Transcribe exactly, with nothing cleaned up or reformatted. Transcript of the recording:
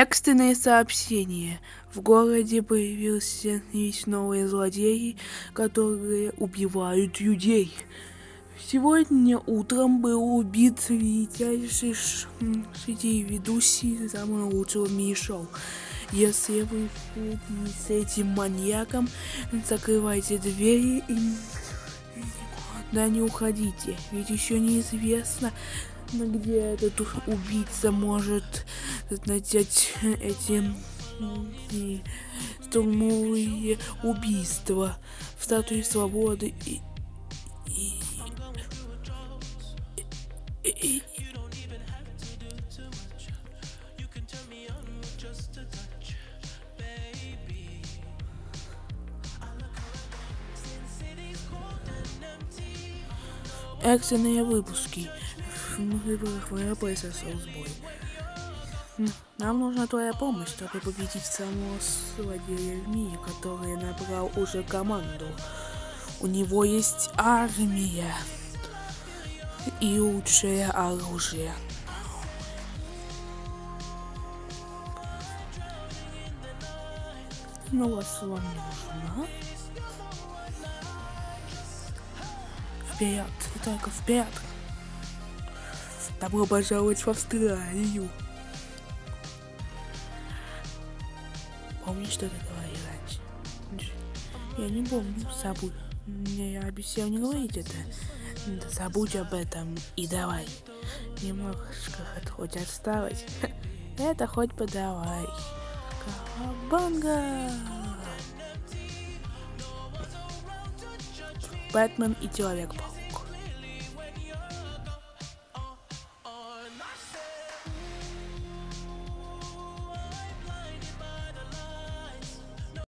Экстренные сообщения. В городе появился есть новые злодеи, которые убивают людей. Сегодня утром был убит величайший среди ведущих самого лучшего мини-шоу. Если вы с этим маньяком, закрывайте двери и никуда не уходите. Ведь еще неизвестно, где этот убийца может начать эти штурмовые убийства в Статуе Свободы и, и, и, и экстренные выпуски. В выборах в РП сосал сбой. Нам нужна твоя помощь, чтобы победить самого злодея в мире, который набрал уже команду. У него есть армия и лучшее оружие. Ну, вас вам нужна? Вперед, и только вперед. Добро пожаловать в Австралию. Помнишь, что ты говорил раньше? Я не помню, забудь. Я обещал не говорить это. Да забудь об этом и давай. Немножко хоть осталось. Это хоть подавай. Кавабанга! Бэтмен и Человек-паук.